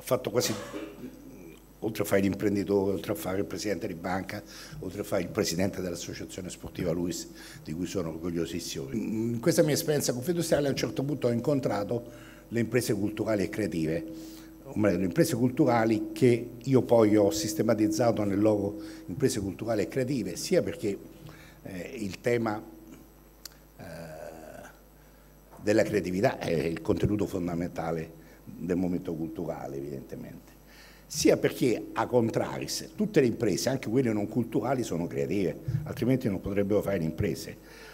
fatto quasi, oltre a fare l'imprenditore, oltre a fare il presidente di banca, oltre a fare il presidente dell'associazione sportiva Luis, di cui sono orgogliosissimo. In questa mia esperienza confidenziale a un certo punto ho incontrato le imprese culturali e creative, o meglio, le imprese culturali che io poi ho sistematizzato nel logo imprese culturali e creative, sia perché il tema della creatività è il contenuto fondamentale del momento culturale, evidentemente, sia perché, a contraris, tutte le imprese, anche quelle non culturali, sono creative, altrimenti non potrebbero fare le imprese,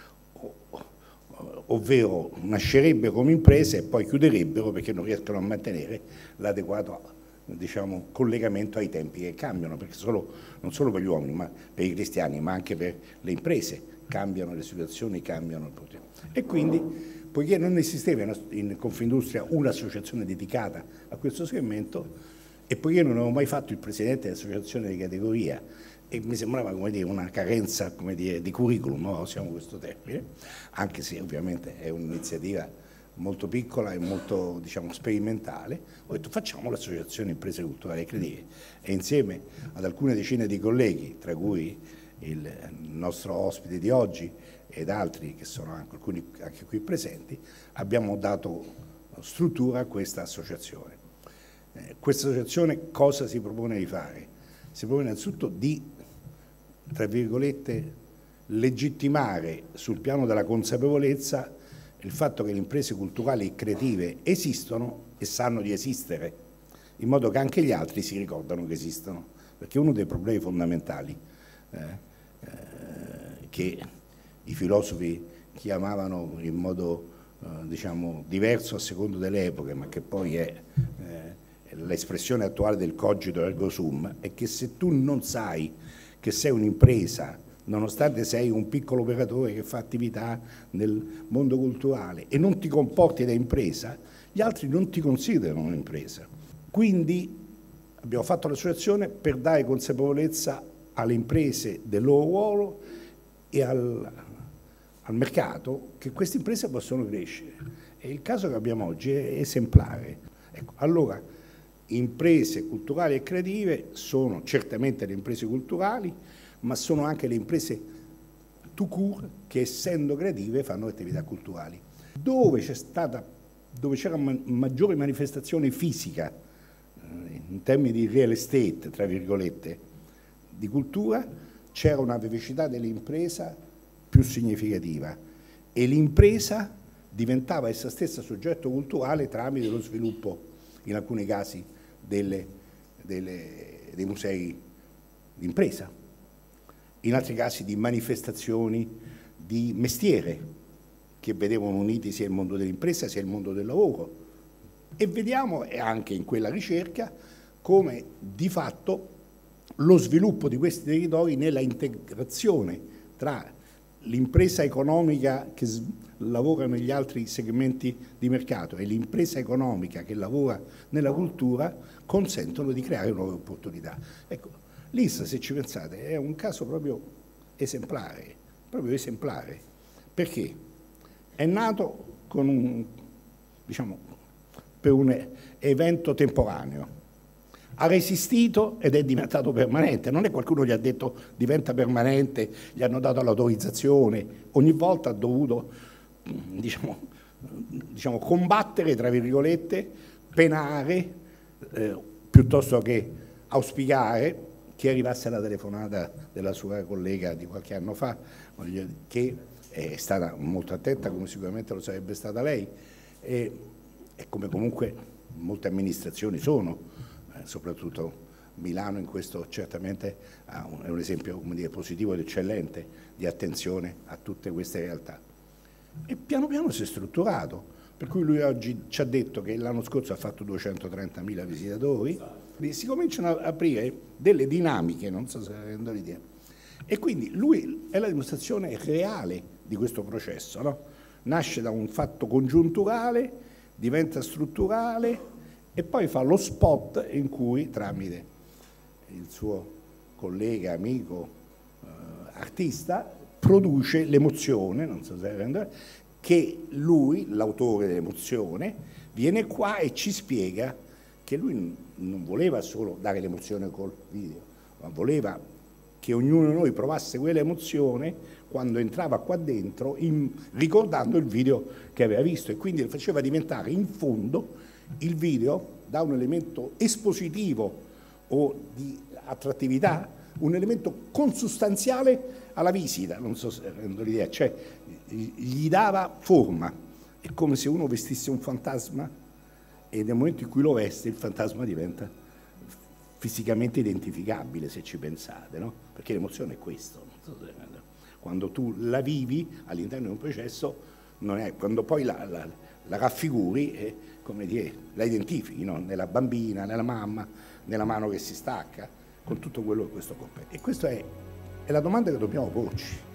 ovvero nascerebbero come imprese e poi chiuderebbero perché non riescono a mantenere l'adeguato, diciamo, collegamento ai tempi che cambiano, perché non solo per gli uomini, ma per i cristiani, ma anche per le imprese cambiano le situazioni, cambiano il potere. E quindi, poiché non esisteva in Confindustria un'associazione dedicata a questo segmento, e poiché non avevo mai fatto il presidente dell'associazione di categoria, e mi sembrava, come dire, una carenza, come dire, di curriculum, no? Usiamo questo termine, anche se ovviamente è un'iniziativa molto piccola e molto, diciamo, sperimentale, ho detto facciamo l'associazione imprese culturali e creative, e insieme ad alcune decine di colleghi, tra cui il nostro ospite di oggi ed altri che sono alcuni anche qui presenti, abbiamo dato struttura a questa associazione. Questa associazione cosa si propone di fare? Si propone innanzitutto di, tra virgolette, legittimare sul piano della consapevolezza il fatto che le imprese culturali e creative esistono e sanno di esistere, in modo che anche gli altri si ricordano che esistono, perché uno dei problemi fondamentali che i filosofi chiamavano in modo diciamo diverso a secondo delle epoche, ma che poi è l'espressione attuale del cogito ergo sum, è che se tu non sai che sei un'impresa, nonostante sei un piccolo operatore che fa attività nel mondo culturale e non ti comporti da impresa, gli altri non ti considerano un'impresa. Quindi abbiamo fatto l'associazione per dare consapevolezza alle imprese del loro ruolo e al mercato che queste imprese possono crescere. E il caso che abbiamo oggi è esemplare. Ecco, allora, imprese culturali e creative sono certamente le imprese culturali, ma sono anche le imprese tout court che, essendo creative, fanno attività culturali. Dove c'era maggiore manifestazione fisica, in termini di real estate, tra virgolette, di cultura, c'era una vivacità dell'impresa più significativa e l'impresa diventava essa stessa soggetto culturale tramite lo sviluppo, in alcuni casi, dei musei d'impresa, in altri casi di manifestazioni di mestiere che vedevano uniti sia il mondo dell'impresa sia il mondo del lavoro. E vediamo anche in quella ricerca come di fatto lo sviluppo di questi territori nella integrazione tra l'impresa economica che lavora negli altri segmenti di mercato e l'impresa economica che lavora nella cultura consentono di creare nuove opportunità. Ecco, l'ISTA, se ci pensate, è un caso proprio esemplare, perché è nato con per un evento temporaneo, ha resistito ed è diventato permanente. Non è qualcuno gli ha detto diventa permanente, gli hanno dato l'autorizzazione, ogni volta ha dovuto diciamo, combattere, tra virgolette, penare, piuttosto che auspicare che arrivasse la telefonata della sua collega di qualche anno fa, che è stata molto attenta, come sicuramente lo sarebbe stata lei, e come comunque molte amministrazioni sono, soprattutto Milano in questo certamente è un esempio, come dire, positivo ed eccellente di attenzione a tutte queste realtà. E piano piano si è strutturato, per cui lui oggi ci ha detto che l'anno scorso ha fatto 230.000 visitatori, si cominciano a aprire delle dinamiche, non so se rendo l'idea, e quindi lui è la dimostrazione reale di questo processo, no? Nasce da un fatto congiunturale, diventa strutturale e poi fa lo spot in cui, tramite il suo collega, amico, artista, produce l'emozione, non so se rende, che lui, l'autore dell'emozione, viene qua e ci spiega che lui non voleva solo dare l'emozione col video, ma voleva che ognuno di noi provasse quell'emozione quando entrava qua dentro, ricordando il video che aveva visto, e quindi lo faceva diventare in fondo il video, da un elemento espositivo o di attrattività, un elemento consustanziale alla visita, non so se rendo l'idea, cioè gli dava forma. È come se uno vestisse un fantasma e nel momento in cui lo veste il fantasma diventa fisicamente identificabile, se ci pensate, no? Perché l'emozione è questo. Non so se, quando tu la vivi all'interno di un processo, non è, quando poi la raffiguri, come dire, la identifichi, no? Nella bambina, nella mamma, nella mano che si stacca, con tutto quello che questo compete. E questa è la domanda che dobbiamo porci.